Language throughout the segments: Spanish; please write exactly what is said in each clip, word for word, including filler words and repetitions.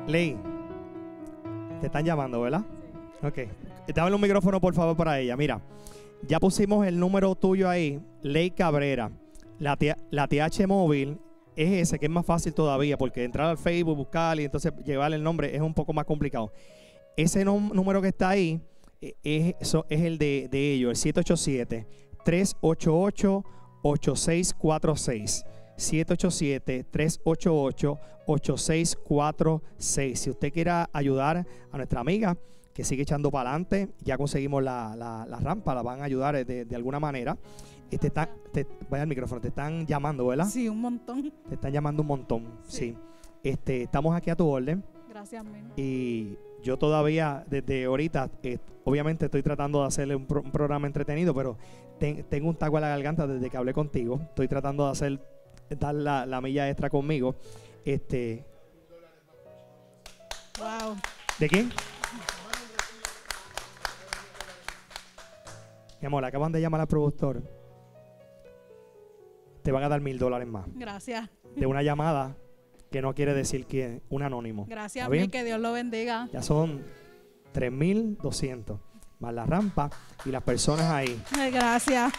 Ley, te están llamando, ¿verdad? Sí. Ok. Dame un micrófono, por favor, para ella. Mira, ya pusimos el número tuyo ahí, Ley Cabrera. La, la T H móvil es ese, que es más fácil todavía, porque entrar al Facebook, buscar y entonces llevarle el nombre es un poco más complicado. Ese número que está ahí es, eso, es el de, de ellos, el siete ocho siete, tres ocho ocho, ocho seis cuatro seis. siete ocho siete, tres ocho ocho, ocho seis cuatro seis. Si usted quiere ayudar a nuestra amiga que sigue echando para adelante, ya conseguimos la, la, la rampa, la van a ayudar de, de alguna manera. Te está, te, vaya al micrófono, te están llamando, ¿verdad? Sí, un montón. Te están llamando un montón, sí. sí. Este, estamos aquí a tu orden. Gracias, men. Y yo todavía, desde ahorita, eh, obviamente estoy tratando de hacerle un, pro, un programa entretenido, pero ten, tengo un taco en la garganta desde que hablé contigo. Estoy tratando de hacer, dar la, la milla extra conmigo. Este, wow. ¿De quién? Mi amor, acaban de llamar al productor. Te van a dar mil dólares más. Gracias. De una llamada que no quiere decir que un anónimo. Gracias, mí, que Dios lo bendiga. Ya son tres mil doscientos más la rampa y las personas ahí. Ay, gracias.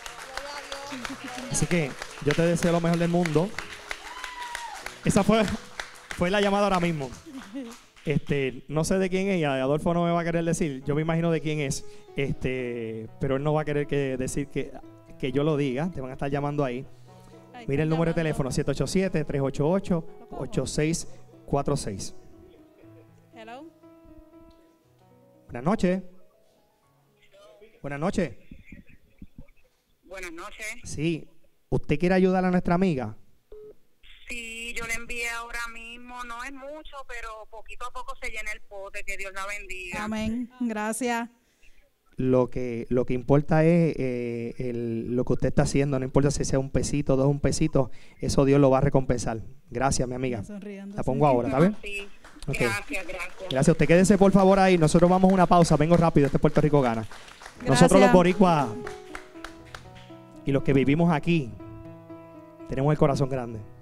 Así que yo te deseo lo mejor del mundo. Esa fue, fue la llamada ahora mismo. Este, no sé de quién es, y Adolfo no me va a querer decir. Yo me imagino de quién es. Este, pero él no va a querer que decir que, que yo lo diga. Te van a estar llamando ahí. Mira el número de teléfono, siete ocho siete, tres ocho ocho, ocho seis cuatro seis. Hello. Buenas noches. Buenas noches. Buenas noches. Sí. ¿Usted quiere ayudar a nuestra amiga? Sí, yo le envié ahora mismo. No es mucho, pero poquito a poco se llena el pote. Que Dios la bendiga. Amén. Gracias. Lo que, lo que importa es eh, el, lo que usted está haciendo. No importa si sea un pesito, dos, un pesito. Eso Dios lo va a recompensar. Gracias, mi amiga. La pongo ahora, ¿está bien? Sí. Okay. Gracias, gracias. Gracias. Usted quédese por favor ahí. Nosotros vamos a una pausa. Vengo rápido. Este Puerto Rico gana. Gracias. Nosotros los boricuas y los que vivimos aquí tenemos el corazón grande.